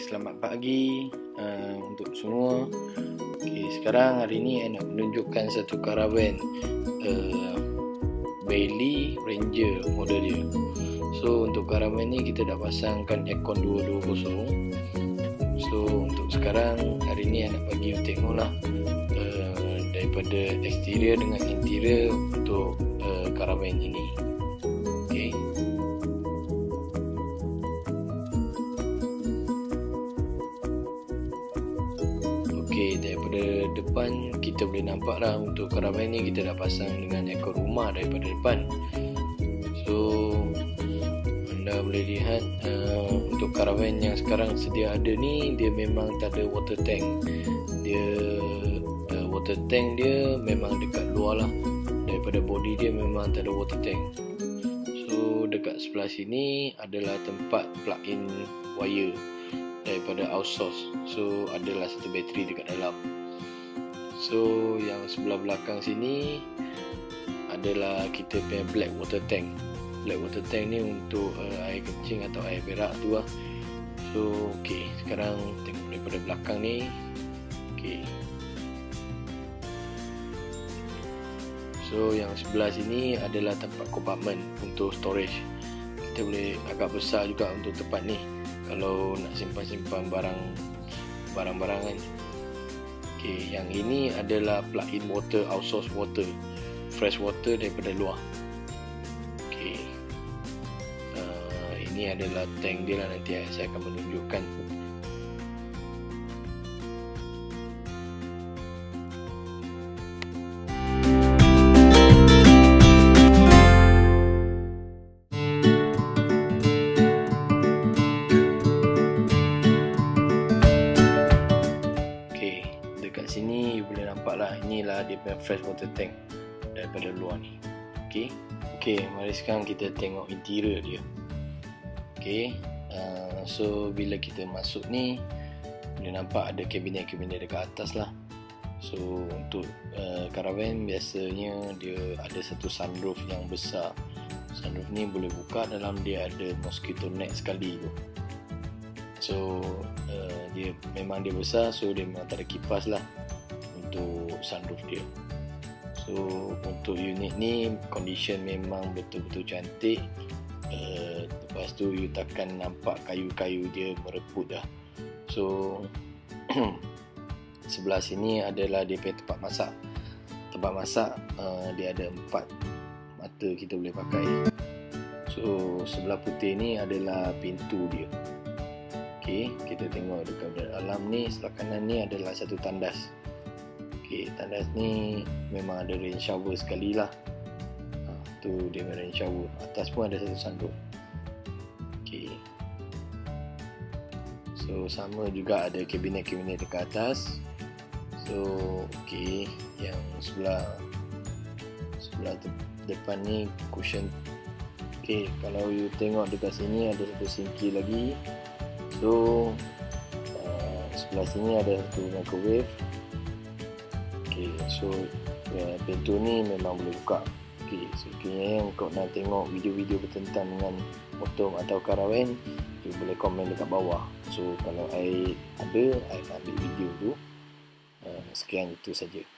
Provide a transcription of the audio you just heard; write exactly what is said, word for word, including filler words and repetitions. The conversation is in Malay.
selamat pagi uh, untuk semua. Okay, sekarang hari ni saya nak menunjukkan satu karavan uh, Bailey Ranger model dia. So untuk karavan ni kita dah pasangkan aircon dua dua kosong. So untuk sekarang hari ni saya nak bagi you tengok lah uh, daripada eksterior dengan interior untuk uh, karavan ini. Okay. Okey, daripada depan kita boleh nampak lah untuk karavan ni kita dah pasang dengan aircon rumah daripada depan. So anda boleh lihat uh, untuk karavan yang sekarang sedia ada ni, dia memang tak ada water tank. Dia uh, water tank dia memang dekat luar lah. Daripada body dia memang tak ada water tank. So dekat sebelah sini adalah tempat plug in wire daripada outsource. So adalah satu bateri dekat dalam. So yang sebelah belakang sini adalah kita punya black water tank. Black water tank ni untuk uh, air kencing atau air berak tu lah. So okey, sekarang tengok daripada belakang ni. Okey. So yang sebelah sini adalah tempat compartment untuk storage. Kita boleh agak besar juga untuk tempat ni kalau nak simpan-simpan barang barang-barang kan. Okey, yang ini adalah plug-in water, outsource water, fresh water daripada luar. Okey. Uh, ini adalah tank dia lah, nanti saya akan menunjukkan. Dekat sini you boleh nampak lah, inilah dia punya fresh water tank daripada luar ni. Okey, okey, mari sekarang kita tengok interior dia. Okey, uh, so bila kita masuk ni boleh nampak ada kabinet-kabinet dekat atas lah. So untuk uh, caravan biasanya dia ada satu sunroof yang besar. Sunroof ni boleh buka, dalam dia ada mosquito net sekali tu. So uh, dia memang dia besar, so dia memang tak ada kipas lah untuk sunroof dia. So untuk unit ni condition memang betul-betul cantik. uh, Lepas tu you takkan nampak kayu-kayu dia mereput dah. So sebelah sini adalah dia punya tempat masak. Tempat masak uh, dia ada empat mata kita boleh pakai. So sebelah putih ni adalah pintu dia. Okey, kita tengok dekat dalam ni, sebelah kanan ni adalah satu tandas. Okey, tandas ni memang ada rain shower sekali lah. Ha, tu dia rain shower. Atas pun ada satu sunroof. Okey. So sama juga ada kabinet-kabinet dekat atas. So okey, yang sebelah sebelah depan ni cushion. Okey, kalau you tengok dekat sini ada satu sinki lagi. So uh, sebelah sini ada satu microwave. Okay, so uh, pintu ni memang boleh buka. Okay, so kini yang kau nak tengok video-video bertentang dengan motor atau karavan, you boleh komen dekat bawah. So kalau I ada, I akan ambil video tu. uh, Sekian itu saja.